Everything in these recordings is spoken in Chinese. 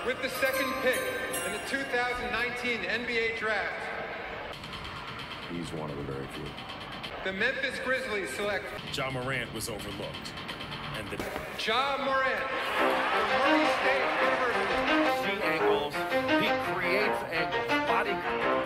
With the second pick in the 2019 NBA Draft, he's one of the very few. The Memphis Grizzlies select Ja Morant was overlooked. And the Ja Morant from Murray State University. See angles. He creates angles. Body.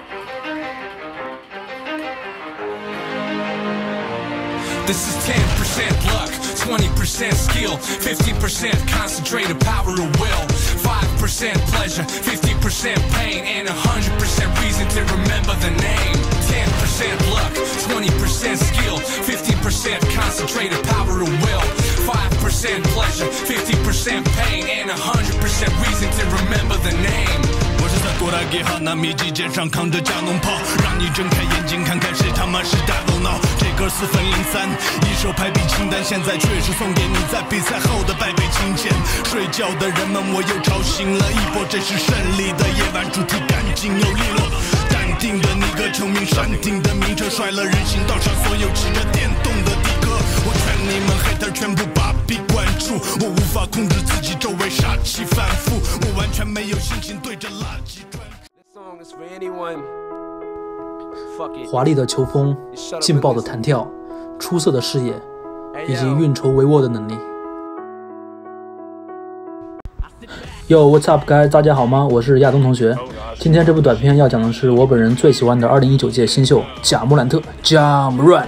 This is 10% luck, 20% skill, 50% concentrated power of will, 5% pleasure, 50% pain, and 100% reason to remember the name. 10% luck, 20% skill, 50% concentrated power of will, 5% pleasure, 50% pain, and 100% reason to remember the name. 我是在多拉给哈纳米基肩上扛着加农炮，让你睁开眼睛看看谁他妈是大头脑。这歌4分03，一手排比清单，现在却是送给你在比赛后的百倍金钱。睡觉的人们，我又吵醒了一波，这是胜利的夜晚，主题干净又利落。淡定的尼克，球迷山顶的名车，甩了人行道上所有骑着电动的的哥。我劝你们黑特全部把笔关注，我无法控制自己，周围杀气反复，我完全没有心情对着垃圾专注。 华丽的球风、劲爆的弹跳、出色的视野，以及运筹帷幄的能力。Yo, what's up, guys？ 大家好吗？我是亚东同学。今天这部短片要讲的是我本人最喜欢的2019届新秀贾莫兰特 Ja Morant。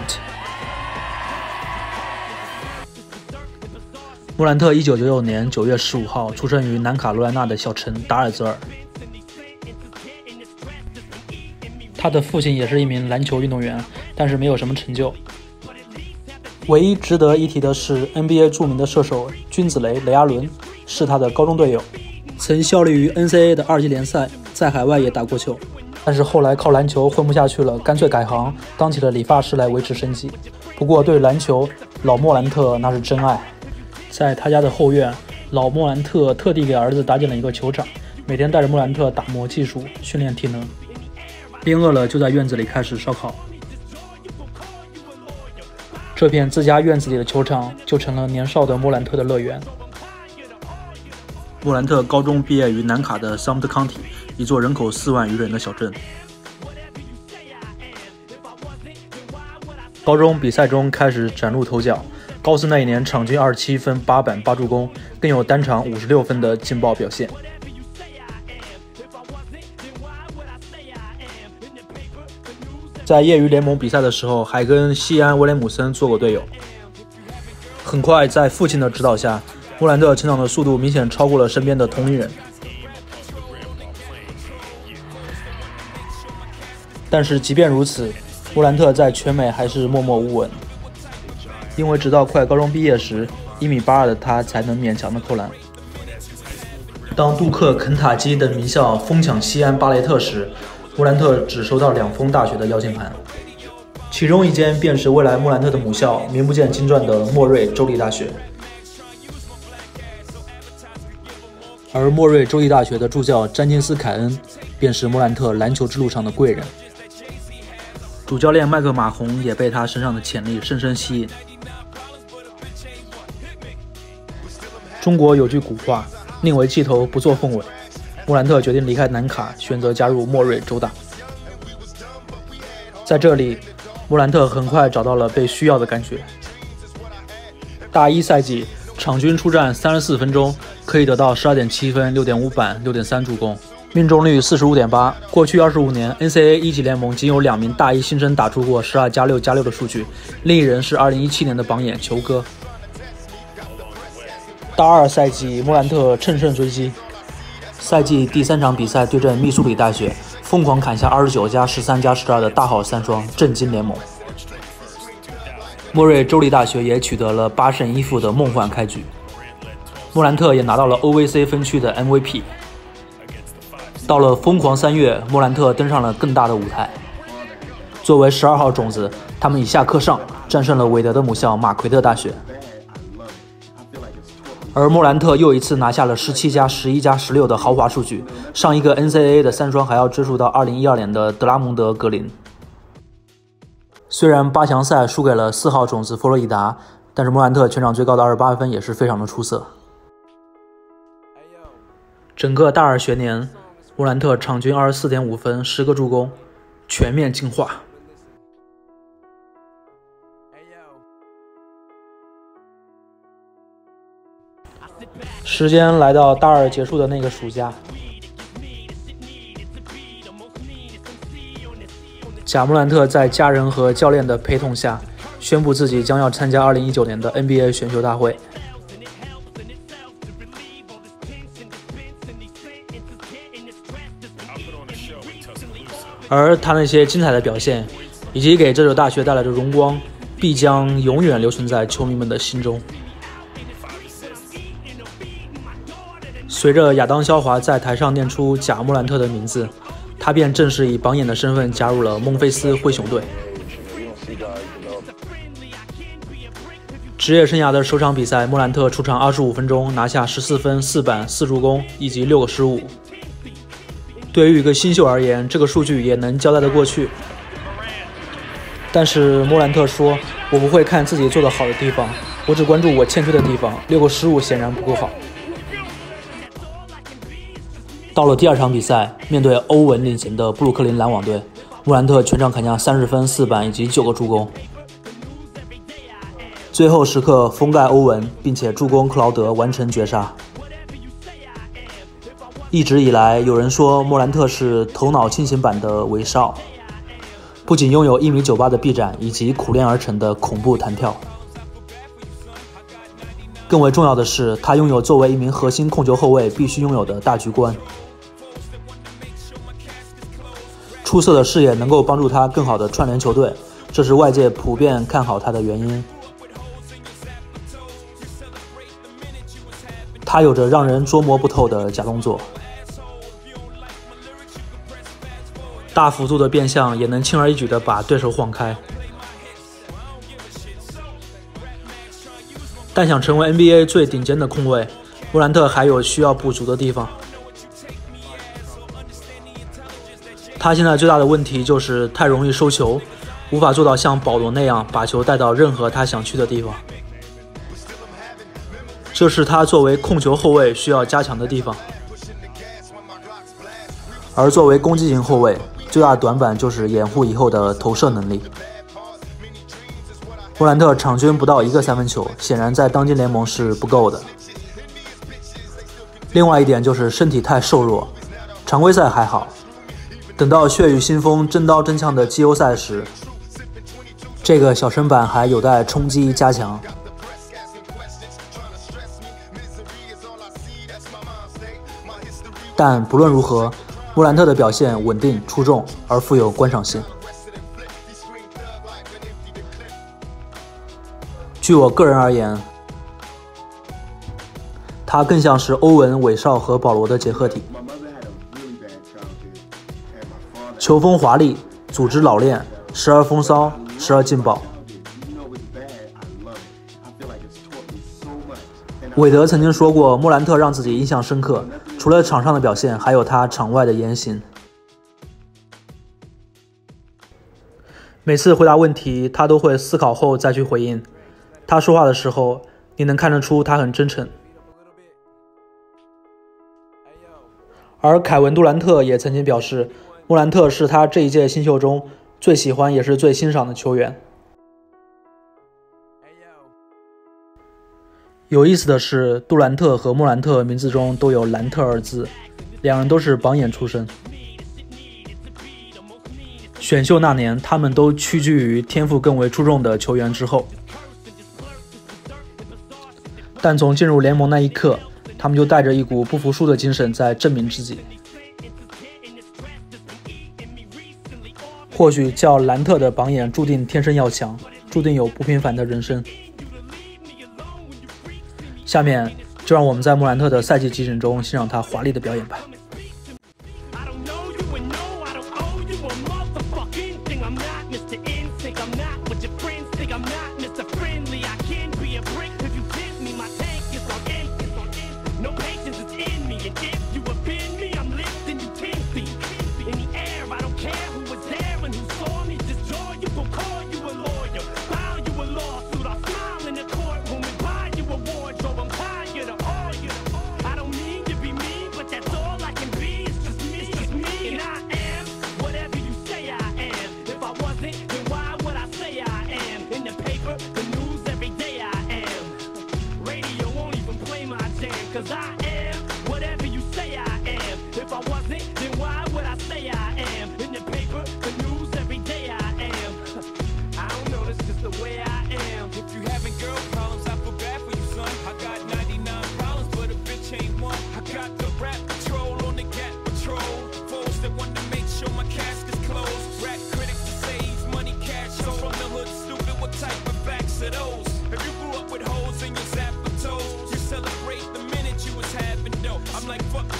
莫兰特1996年9月15号出生于南卡罗来纳的小城达尔泽尔。他的父亲也是一名篮球运动员，但是没有什么成就。唯一值得一提的是 NBA 著名的射手君子雷雷阿伦是他的高中队友，曾效力于 NCAA 的2级联赛，在海外也打过球，但是后来靠篮球混不下去了，干脆改行当起了理发师来维持生计。不过对篮球，老莫兰特那是真爱。在他家的后院，老莫兰特特地给儿子搭建了一个球场，每天带着莫兰特打磨技术，训练体能。边饿了就在院子里开始烧烤。这片自家院子里的球场就成了年少的莫兰特的乐园。莫兰特高中毕业于南卡的 Sumter County， 一座人口4万余人的小镇。高中比赛中开始崭露头角，高四那一年场均27分、8板、8助攻，更有单场56分的劲爆表现。在业余联盟比赛的时候，还跟西安威廉姆森做过队友。很快，在父亲的指导下，莫兰特成长的速度明显超过了身边的同龄人。但是即便如此，莫兰特在全美还是默默无闻，因为直到快高中毕业时，1.82米的他才能勉强的扣篮。当杜克、肯塔基等名校疯抢西安巴雷特时，莫兰特只收到2封大学的邀请函，其中一间便是未来莫兰特的母校，名不见经传的莫瑞州立大学。而莫瑞州立大学的助教詹金斯·凯恩，便是莫兰特篮球之路上的贵人。主教练麦克马洪也被他身上的潜力深深吸引。中国有句古话，宁为鸡头不做凤尾。莫兰特决定离开南卡，选择加入莫瑞州大。在这里，莫兰特很快找到了被需要的感觉。大一赛季，场均出战34分钟，可以得到12.7分、6.5板、6.3助攻，命中率45.8%。过去25年 ，NCAA 1级联盟仅有2名大一新生打出过12+6+6的数据，另一人是2017年的榜眼球哥。大二赛季，莫兰特乘胜追击。赛季第3场比赛对阵密苏里大学，疯狂砍下29+13+12的大号3双，震惊联盟。莫瑞州立大学也取得了8胜1负的梦幻开局，莫兰特也拿到了 OVC 分区的 MVP。到了疯狂3月，莫兰特登上了更大的舞台。作为12号种子，他们以下课上战胜了韦德的母校马奎特大学。而莫兰特又一次拿下了17+11+16的豪华数据，上一个 NCAA 的3双还要追溯到2012年的德拉蒙德·格林。虽然8强赛输给了4号种子佛罗里达，但是莫兰特全场最高的28分也是非常的出色。 整个大二学年，莫兰特场均24.5分，10个助攻，全面进化。时间来到大二结束的那个暑假，贾莫兰特在家人和教练的陪同下，宣布自己将要参加2019年的 NBA 选秀大会。而他那些精彩的表现，以及给这所大学带来的荣光，必将永远留存在球迷们的心中。随着亚当·肖华在台上念出贾莫兰特的名字，他便正式以榜眼的身份加入了孟菲斯灰熊队。职业生涯的首场比赛，莫兰特出场25分钟，拿下14分、4板、4助攻以及6个失误。对于一个新秀而言，这个数据也能交代得过去。但是莫兰特说：“我不会看自己做得好的地方，我只关注我欠缺的地方。6个失误显然不够好。”到了第二场比赛，面对欧文领衔的布鲁克林篮网队，莫兰特全场砍下30分、4板以及9个助攻。最后时刻封盖欧文，并且助攻克劳德完成绝杀。一直以来，有人说莫兰特是头脑清醒版的韦少，不仅拥有1.98米的臂展以及苦练而成的恐怖弹跳，更为重要的是，他拥有作为一名核心控球后卫必须拥有的大局观。出色的视野能够帮助他更好地串联球队，这是外界普遍看好他的原因。他有着让人捉摸不透的假动作，大幅度的变向也能轻而易举地把对手晃开。但想成为 NBA 最顶尖的控卫，莫兰特还有需要补足的地方。他现在最大的问题就是太容易收球，无法做到像保罗那样把球带到任何他想去的地方。这是他作为控球后卫需要加强的地方。而作为攻击型后卫，最大的短板就是掩护以后的投射能力。莫兰特场均不到1个三分球，显然在当今联盟是不够的。另外一点就是身体太瘦弱，常规赛还好，等到血雨腥风、真刀真枪的季后赛时，这个小身板还有待冲击加强。但不论如何，莫兰特的表现稳定出众而富有观赏性。据我个人而言，他更像是欧文、韦少和保罗的结合体。球风华丽，组织老练，时而风骚，时而劲爆。韦德曾经说过，莫兰特让自己印象深刻，除了场上的表现，还有他场外的言行。每次回答问题，他都会思考后再去回应。他说话的时候，你能看得出他很真诚。而凯文·杜兰特也曾经表示，莫兰特是他这一届新秀中最喜欢也是最欣赏的球员。有意思的是，杜兰特和莫兰特名字中都有兰特二字，两人都是榜眼出身。选秀那年，他们都屈居于天赋更为出众的球员之后。但从进入联盟那一刻，他们就带着一股不服输的精神在证明自己。或许叫兰特的榜眼注定天生要强，注定有不平凡的人生。下面就让我们在莫兰特的赛季集锦中欣赏他华丽的表演吧。 That's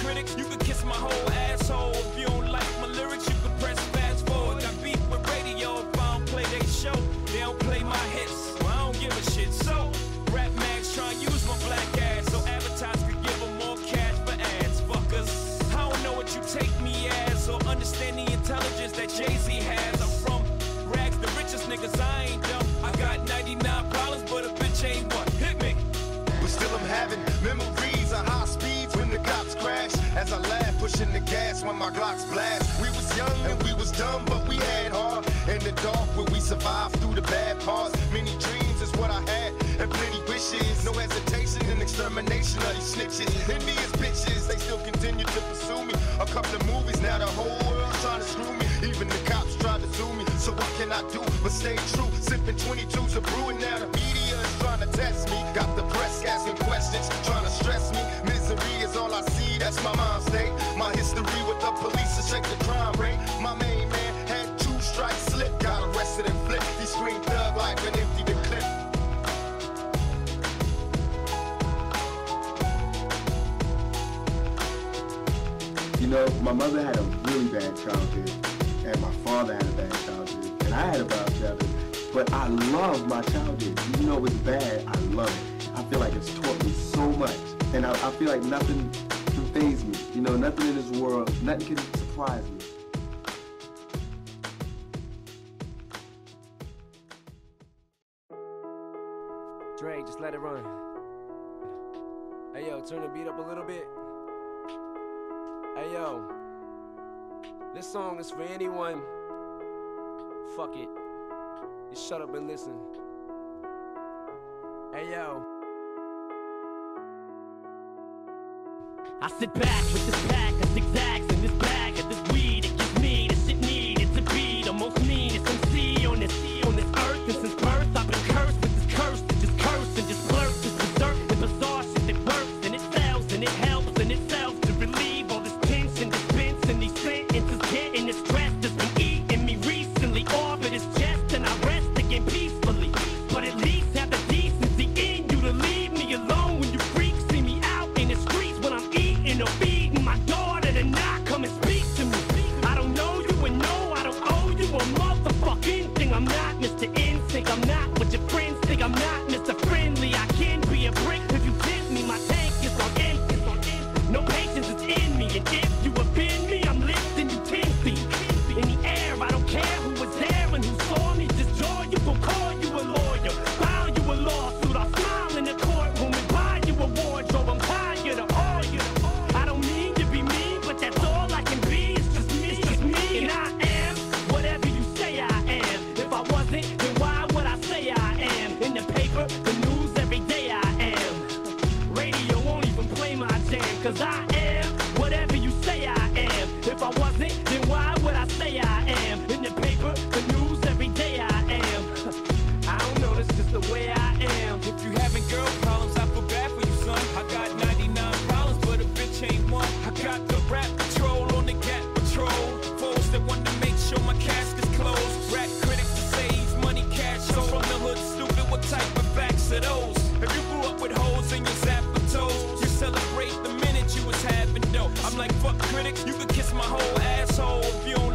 critics, you can kiss my whole asshole. If you don't like my lyrics, you can press fast forward. Got beef with radio if I don't play they show. They don't play my hits, well, I don't give a shit. So, rap mags try and use my black ass so advertisers could give them more cash for ads. Fuckers, I don't know what you take me as or understand the intelligence that Jay-Z has. I'm from rags, the richest niggas, I ain't dumb. I got 99 problems, but a bitch ain't one. Hit me. But still I'm having memories of high speeds when the cops crash. As I laugh, pushing the gas when my Glocks blast. We was young and we was dumb, but we had heart. In the dark where we survived through the bad parts. Many dreams is what I had, and plenty wishes. No hesitation in extermination of these snitches. Envious bitches, they still continue to pursue me. A couple of movies, now the whole world's trying to screw me. Even the cops try to sue me. So what can I do but stay true? Sipping 22s of brew, and now the media is trying to test me. Got the press asking questions, trying to stress me. Misery is all I see, that's my mind state. My history with the police to check the crime rate. My main man had 2 strikes slip, got arrested and flipped. He screamed thug life and emptied the clip. You know, my mother had a really bad childhood, and my father had a bad childhood, and I had a bad childhood. But I love my childhood. Even though it was bad, I love it. I feel like it's taught me so much, and I feel like nothing can faze me. You know, nothing in this world, nothing can surprise me. Dre, just let it run. Hey yo, turn the beat up a little bit. Hey yo, this song is for anyone. Fuck it. Just shut up and listen. Hey yo. I sit back with this pack of zigzags and this bag of this weed. It gives me the shit needed to be the most meanest MC on this earth. And since birth I've been cursed with this curse that just curse and just blurt this berserk and bizarre shit that works and it sells and it helps and it sells to relieve all this tension, dispense and these sentences getting this stress that's been eating me recently off of this chest, and I rest again peacefully. But at least have the decency in you to leave me alone when you freaks see me out in the streets when I'm eating or feeding my daughter to not come and speak to me. I don't know you and no, I don't owe you a motherfucking thing. I'm not Mr. Instinct, I'm not what your friends think. I'm not Mr. Friendly, I can be a brick if you diss me. My tank is on empty, no patience is in me. And if you offend me, I'm lifting you 10 feet in the air. I don't care who was there and who saw me. Just joy you will call you a lawyer, file you a lawsuit. I'll smile in the courtroom and buy you a wardrobe. I'm tired of all you. I don't mean to be mean, but that's all I can be. It's just me, and I am whatever you say I am. If I wasn't, then why would I say I am? In the paper, the news, every day I am. Radio won't even play my jam, cause I am whatever you say I am. If I wasn't, then why would I say I am? In the paper, the news, every day I am. I don't know, that's just the way I am. If you having girl problems, I feel bad for you, son. I got 99 problems, but a bitch ain't one. I got the rap patrol on the Gap Patrol. Foes that want to make sure my casket's closed. Rap critics to save money, cash. So from the hood, stupid, what type of facts are those? If you grew up with holes in your zapper toes, you celebrate the minute you was having dope. I'm like, fuck critics, you could kiss my whole asshole if you don't